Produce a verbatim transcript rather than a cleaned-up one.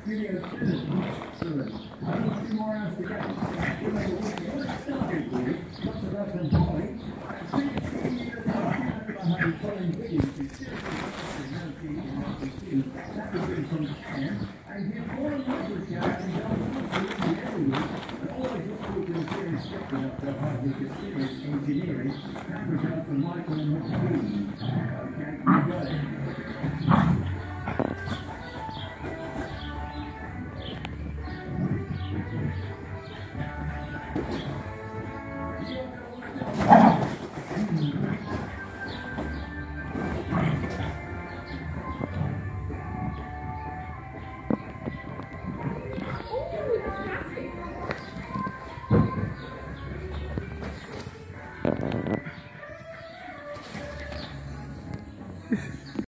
Video excellent. Only two more hours to go. What a starting point. Lots of up and Polly. I think it's behind Colin Williams, who's seriously interested in ninety-two. That was really from Cam. And he's all over the show and done everywhere. And always look forward to the series structure up there by the serious engineering. That was out from Michael and McQueen. Okay, you got it.